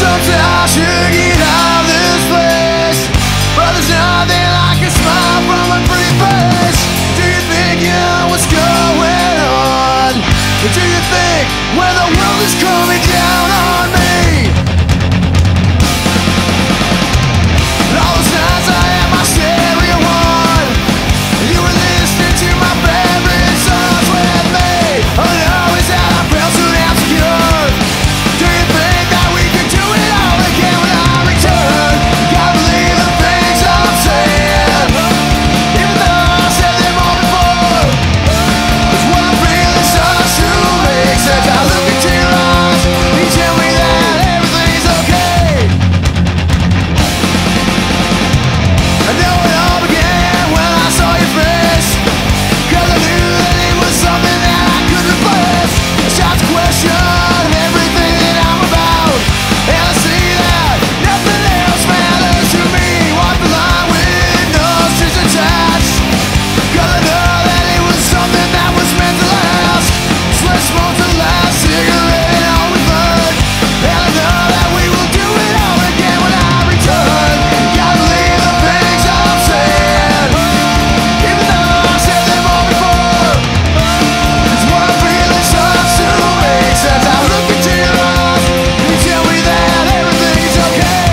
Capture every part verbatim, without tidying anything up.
Sometimes I should get out of this place, but there's nothing like a smile from a pretty face. Do you think you know what's going on? Do you think when the world is coming down on me? All those nights I had my stereo on, you were listening to my favorite songs with me. All I know is that I felt so damn secure. Do you think that we could do it all again when I return? Gotta believe the things I'm saying, even though I said them all before. It's what I'm feeling starts to make sense. I look into your eyes, you tell me that everything's okay. I know it all began when I saw your face, 'cause I knew that it was something that I could replace. I start to question everything that I'm about, and I see that nothing else matters to me. Walk the line with no strings attached, 'cause I know that it was something that was meant to last. So let's smoke the last cigarette and all we learn, and I know that we will do it all again when I return. Gotta believe the things I'm saying, even though I said them all before. It's what I'm feeling starts to make sense. I look into your eyes, you tell me that everything's okay.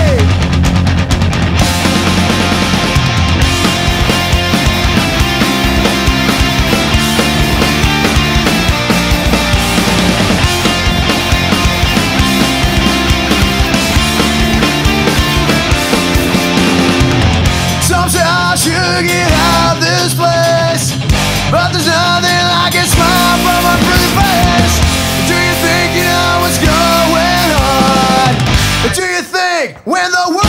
Sometimes I should get out of this place, but there's nothing like a smile from a pretty face. Do you think you know what's going on? Do you think when the world